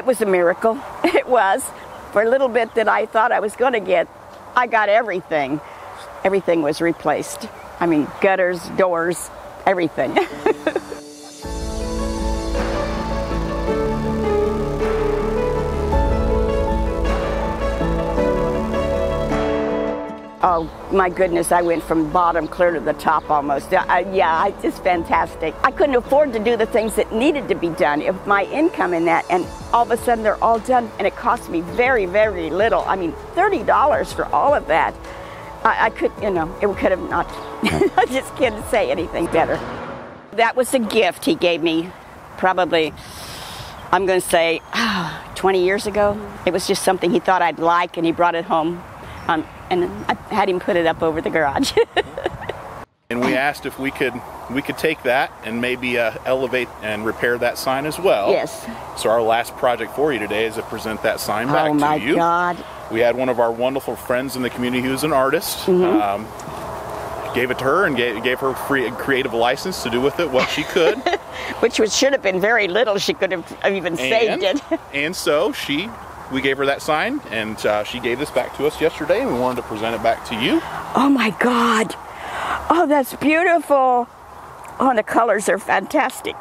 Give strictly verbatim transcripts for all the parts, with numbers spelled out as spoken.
It was a miracle. It was. For a little bit that I thought I was going to get, I got everything. Everything was replaced. I mean, gutters, doors, everything. Oh, my goodness, I went from bottom clear to the top almost. Uh, yeah, it's just fantastic. I couldn't afford to do the things that needed to be done if my income in that, and all of a sudden they're all done, and it cost me very, very little. I mean, thirty dollars for all of that. I, I could, you know, it could have not, I just can't say anything better. That was a gift he gave me probably, I'm going to say, oh, twenty years ago. It was just something he thought I'd like, and he brought it home. Um, and I had him put it up over the garage. And we asked if we could we could take that and maybe uh, elevate and repair that sign as well. Yes. So our last project for you today is to present that sign back oh my to you. God. We had one of our wonderful friends in the community who's an artist. Mm-hmm. um, gave it to her and gave, gave her free creative license to do with it what she could. Which was, should have been very little. She could have even saved and, it. And so she... We gave her that sign, and uh, she gave this back to us yesterday, and we wanted to present it back to you. Oh my God! Oh, that's beautiful! Oh, the colors are fantastic.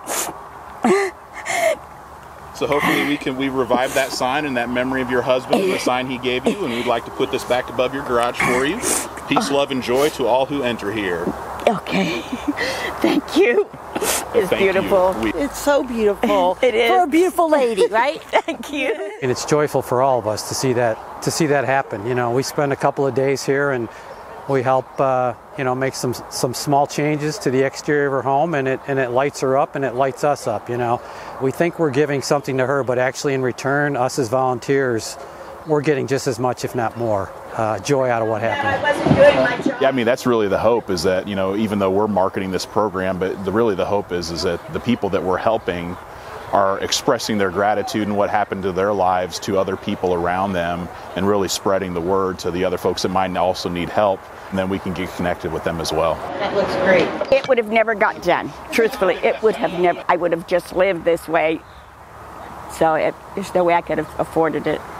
So hopefully we can we revive that sign and that memory of your husband and the sign he gave you, and we'd like to put this back above your garage for you. Peace, love, and joy to all who enter here. Okay. Thank you. It's Thank beautiful. We- It's so beautiful. It is. For a beautiful lady, right? Thank you. And it's joyful for all of us to see that to see that happen. You know, we spend a couple of days here and we help uh, you know make some some small changes to the exterior of her home, and it and it lights her up and it lights us up. You know, we think we're giving something to her, but actually in return, us as volunteers, we're getting just as much, if not more, uh, joy out of what happened. I wasn't doing my job. Yeah, I mean, that's really the hope, is that, you know, even though we're marketing this program, but the, really the hope is is that the people that we're helping are expressing their gratitude and what happened to their lives to other people around them, and really spreading the word to the other folks that might also need help, and then we can get connected with them as well. That looks great. It would have never got done. Truthfully, it would have never, I would have just lived this way. So it, there's no way I could have afforded it.